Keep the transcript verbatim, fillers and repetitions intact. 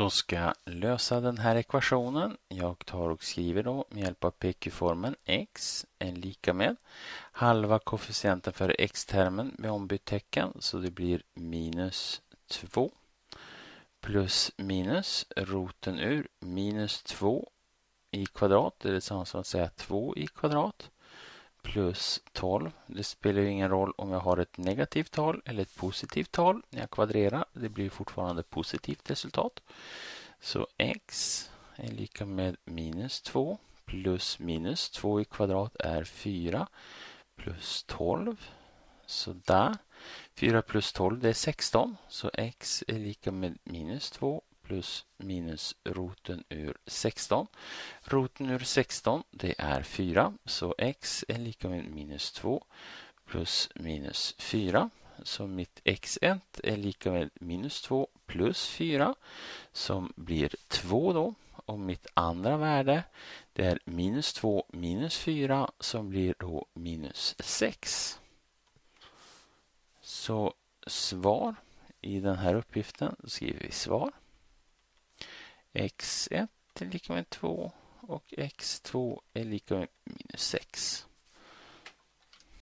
Då ska jag lösa den här ekvationen. Jag tar och skriver då med hjälp av P Q-formeln x är lika med halva koefficienten för x-termen med ombytt tecken. Så det blir minus två plus minus roten ur minus två i kvadrat. Det är detsamma som att säga två i kvadrat. Plus tolv. Det spelar ju ingen roll om jag har ett negativt tal eller ett positivt tal när jag kvadrerar. Det blir fortfarande positivt resultat. Så x är lika med minus två plus minus två i kvadrat är fyra plus tolv. Så där. fyra plus tolv det är sexton. Så x är lika med minus två plus minus roten ur sexton. Roten ur sexton det är fyra. Så x är lika med minus två plus minus fyra. Så mitt x ett är lika med minus två plus fyra som blir två då. Och mitt andra värde det är minus två minus fyra som blir då minus sex. Så svar i den här uppgiften skriver vi svar. x ett är lika med två och x två är lika med minus sex.